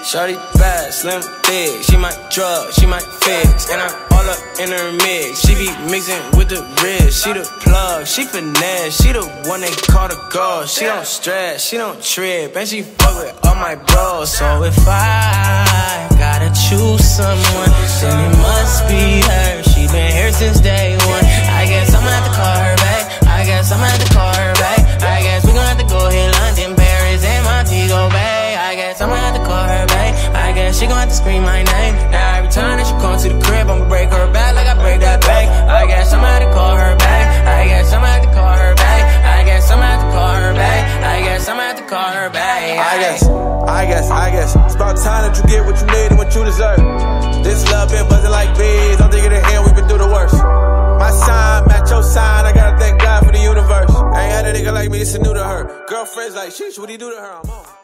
Shorty bad, slim, big. She might drug, she might fix. And I'm all up in her mix. She be mixing with the wrist. She the plug, she finesse. She the one they call the girl. She don't stress, she don't trip. And she fuck with all my bros. So if I gotta choose someone, then it must be her. She been here since day one. I guess I'ma have to call her back. I guess I'ma have to call her back. I guess we gon' have to go hit London, Paris, and Montego Bay. I guess I'ma have to call her back. I guess she gon' have to scream my name. Now every time that she come to the crib, I'ma break her back like I break that back. I guess I'ma have to call her back. I guess I'ma have to call her back. I guess I'ma have to call her back. I guess I'ma have to call her back. I guess it's about time that you get what you need and what you deserve. This love been buzzing like bees. Don't think of the end, we've been through the worst. My sign match your sign. I gotta thank God for the universe. Ain't had a nigga like me, it's new to her. Girlfriends like, sheesh, what he do to her? I'm on.